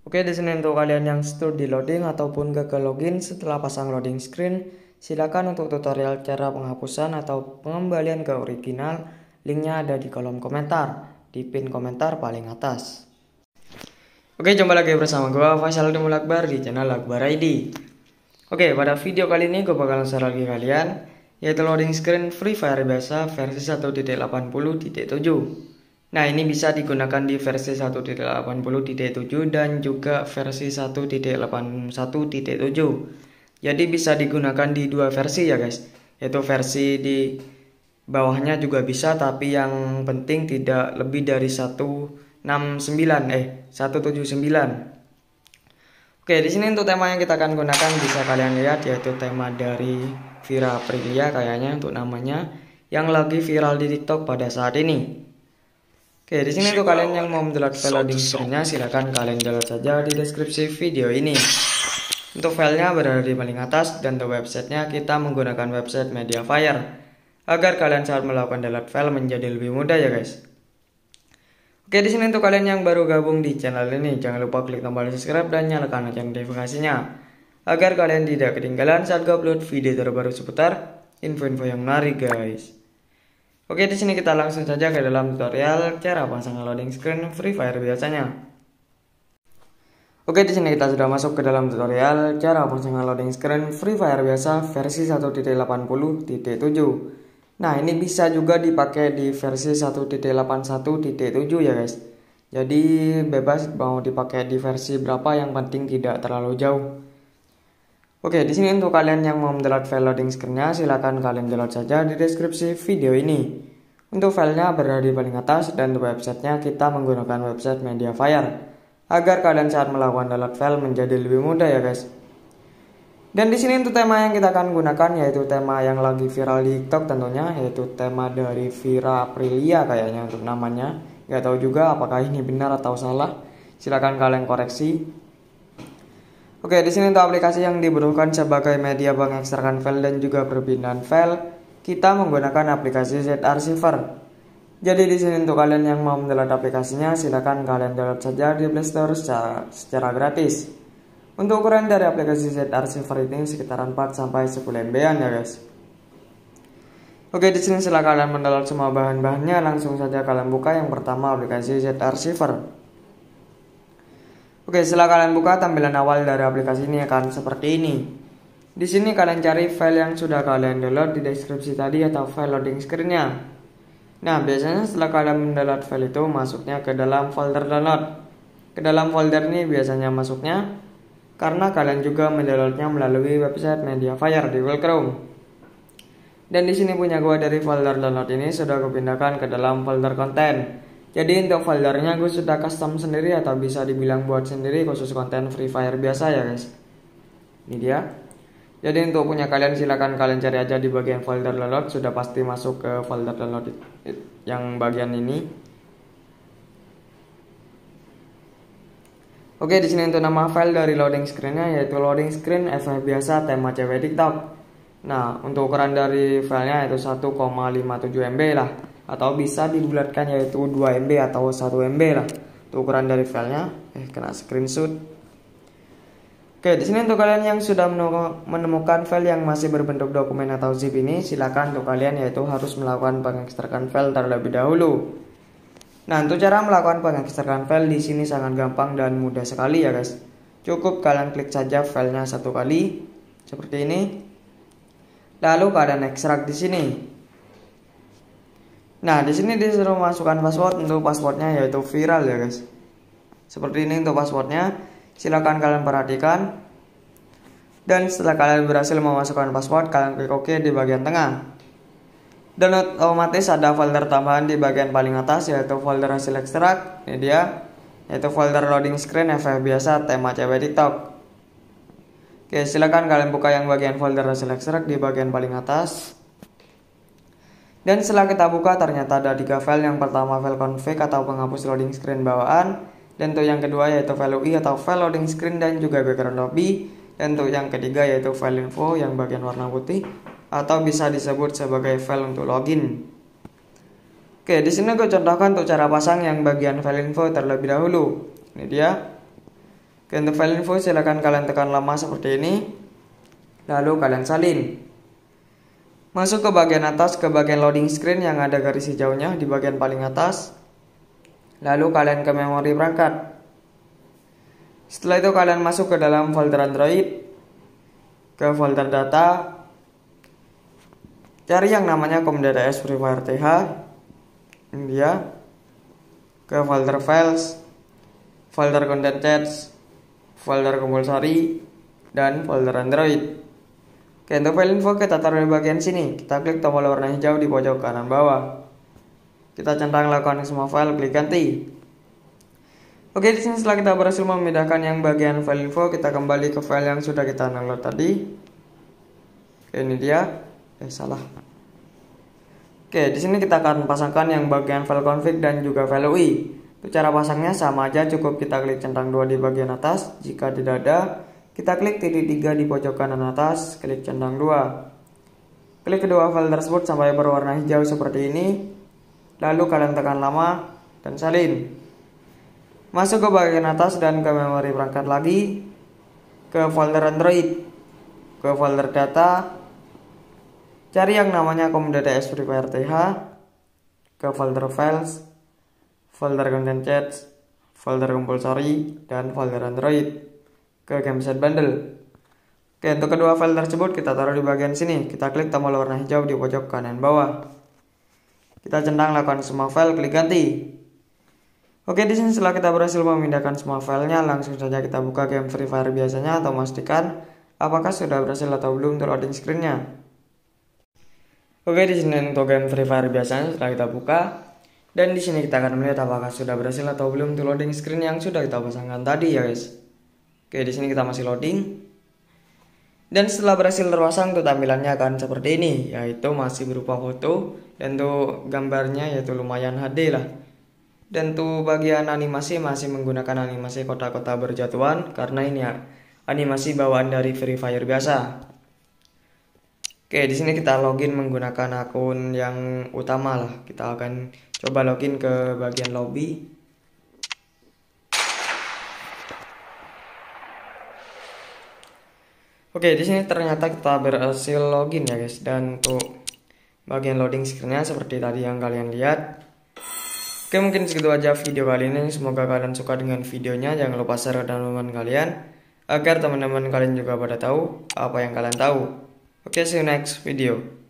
Oke, di sini untuk kalian yang stuck di loading ataupun gagal login setelah pasang loading screen, silakan untuk tutorial cara penghapusan atau pengembalian ke original. Linknya ada di kolom komentar, di pin komentar paling atas. Oke, jumpa lagi bersama gue Faisal Demul Akbar di channel Akbar ID. Oke, pada video kali ini gue bakalan share lagi kalian, yaitu loading screen Free Fire biasa versi 1.80.7. Nah, ini bisa digunakan di versi 1.80.7 dan juga versi 1.81.7. Jadi bisa digunakan di dua versi ya guys. Yaitu versi di bawahnya juga bisa, tapi yang penting tidak lebih dari 179. Oke, di sini untuk tema yang kita akan gunakan bisa kalian lihat, yaitu tema dari Vira Aprilia kayaknya untuk namanya, yang lagi viral di TikTok pada saat ini. Oke, di sini untuk kalian yang mau mendownload file loading screen-nya, silakan kalian download saja di deskripsi video ini. Untuk filenya berada di paling atas dan untuk websitenya kita menggunakan website Mediafire agar kalian saat melakukan download file menjadi lebih mudah ya guys. Oke, di sini untuk kalian yang baru gabung di channel ini, jangan lupa klik tombol subscribe dan nyalakan lonceng notifikasinya agar kalian tidak ketinggalan saat gue upload video terbaru seputar info-info yang menarik guys. Oke, di sini kita langsung saja ke dalam tutorial cara pasang loading screen Free Fire biasanya. Oke, di sini kita sudah masuk ke dalam tutorial cara pasang loading screen Free Fire biasa versi 1.80.7. Nah, ini bisa juga dipakai di versi 1.81.7 ya guys. Jadi bebas mau dipakai di versi berapa, yang penting tidak terlalu jauh. Oke, di sini untuk kalian yang mau mendownload file loading screen-nya, silakan kalian download saja di deskripsi video ini. Untuk filenya berada di paling atas dan websitenya kita menggunakan website Mediafire agar kalian saat melakukan download file menjadi lebih mudah ya guys. Dan di sini untuk tema yang kita akan gunakan yaitu tema yang lagi viral di TikTok tentunya, yaitu tema dari Vira Aprilia kayaknya untuk namanya. Gak tahu juga apakah ini benar atau salah. Silakan kalian koreksi. Oke, di sini untuk aplikasi yang dibutuhkan sebagai media mengekstrakan file dan juga perpindahan file, kita menggunakan aplikasi Z-Archiver. Jadi di sini untuk kalian yang mau mendownload aplikasinya, silakan kalian download saja di Play Store secara gratis. Untuk ukuran dari aplikasi Z-Archiver ini sekitar 4 sampai 10 MB-an ya guys. Oke, di sini setelah kalian mendownload semua bahan-bahannya, langsung saja kalian buka yang pertama aplikasi Z-Archiver. Oke, setelah kalian buka, tampilan awal dari aplikasi ini akan seperti ini. Di sini kalian cari file yang sudah kalian download di deskripsi tadi atau file loading screen-nya. Nah, biasanya setelah kalian mendownload file itu masuknya ke dalam folder download. Ke dalam folder ini biasanya masuknya karena kalian juga mendownloadnya melalui website Mediafire di Google Chrome. Dan di sini punya gua dari folder download ini sudah gue pindahkan ke dalam folder konten. Jadi untuk foldernya gue sudah custom sendiri atau bisa dibilang buat sendiri khusus konten Free Fire biasa ya guys. Ini dia. Jadi untuk punya kalian silakan kalian cari aja di bagian folder download, sudah pasti masuk ke folder download yang bagian ini. Oke, di sini untuk nama file dari loading screen-nya yaitu loading screen FF biasa tema cewek TikTok. Nah, untuk ukuran dari filenya yaitu 1,57 MB lah, atau bisa dibulatkan yaitu 2 MB atau 1 MB lah. Untuk ukuran dari filenya, kena screenshot. Oke, di sini untuk kalian yang sudah menemukan file yang masih berbentuk dokumen atau zip ini, silakan untuk kalian yaitu harus melakukan pengekstrakan file terlebih dahulu. Nah, untuk cara melakukan pengekstrakan file di sini sangat gampang dan mudah sekali ya guys. Cukup kalian klik saja filenya satu kali seperti ini. Lalu kalian ekstrak di sini. Nah, di sini disuruh masukkan password. Untuk passwordnya yaitu viral ya guys. Seperti ini untuk passwordnya. Silakan kalian perhatikan. Dan setelah kalian berhasil memasukkan password, kalian klik OK di bagian tengah. Dan otomatis ada folder tambahan di bagian paling atas yaitu folder hasil ekstrak. Ini dia, yaitu folder loading screen FF biasa tema cewek TikTok. Oke, silakan kalian buka yang bagian folder hasil ekstrak di bagian paling atas. Dan setelah kita buka, ternyata ada 3 file. Yang pertama file config atau penghapus loading screen bawaan. Dan untuk yang kedua yaitu file UI atau file loading screen dan juga background lobby. Dan untuk yang ketiga yaitu file info yang bagian warna putih atau bisa disebut sebagai file untuk login. Oke, di sini gue contohkan untuk cara pasang yang bagian file info terlebih dahulu. Ini dia. Oke, untuk file info silahkan kalian tekan lama seperti ini, lalu kalian salin. Masuk ke bagian atas, ke bagian loading screen yang ada garis hijaunya di bagian paling atas. Lalu kalian ke memori perangkat. Setelah itu kalian masuk ke dalam folder Android, ke folder data, cari yang namanya com.ds Free Fire TH, ini dia, ke folder files, folder content chats, folder compulsory, dan folder Android. Oke, untuk file info kita taruh di bagian sini, kita klik tombol warna hijau di pojok kanan bawah. Kita centang lakukan semua file, klik ganti. Oke, di sini setelah kita berhasil memindahkan yang bagian file info, kita kembali ke file yang sudah kita download tadi. Oke, ini dia. Salah. Oke, di sini kita akan pasangkan yang bagian file config dan juga file UI. Untuk cara pasangnya sama aja, cukup kita klik centang 2 di bagian atas. Jika tidak ada, kita klik titik 3 di pojok kanan atas, klik centang 2. Klik kedua file tersebut sampai berwarna hijau seperti ini. Lalu kalian tekan lama dan salin. Masuk ke bagian atas dan ke memori perangkat lagi, ke folder Android, ke folder data, cari yang namanya com.ds Free Fire TH, ke folder files, folder content chats, folder compulsory, dan folder Android, ke gameset bundle. Oke, untuk kedua file tersebut kita taruh di bagian sini, kita klik tombol warna hijau di pojok kanan bawah. Kita centang lakukan semua file, klik ganti. Oke, di sini setelah kita berhasil memindahkan semua filenya, langsung saja kita buka game Free Fire biasanya atau memastikan apakah sudah berhasil atau belum untuk loading screen-nya. Oke, di sini untuk game Free Fire biasanya setelah kita buka, dan di sini kita akan melihat apakah sudah berhasil atau belum untuk loading screen yang sudah kita pasangkan tadi ya guys. Oke, di sini kita masih loading. Dan setelah berhasil terpasang, tuh tampilannya akan seperti ini, yaitu masih berupa foto dan tuh gambarnya yaitu lumayan HD lah. Dan tuh bagian animasi masih menggunakan animasi kotak-kotak berjatuhan karena ini ya animasi bawaan dari Free Fire biasa. Oke, di sini kita login menggunakan akun yang utama lah. Kita akan coba login ke bagian lobby. Oke, di sini ternyata kita berhasil login ya guys. Dan untuk bagian loading screen-nya seperti tadi yang kalian lihat. Oke, mungkin segitu aja video kali ini. Semoga kalian suka dengan videonya. Jangan lupa share ke teman-teman kalian agar teman-teman kalian juga pada tahu apa yang kalian tahu. Oke, see you next video.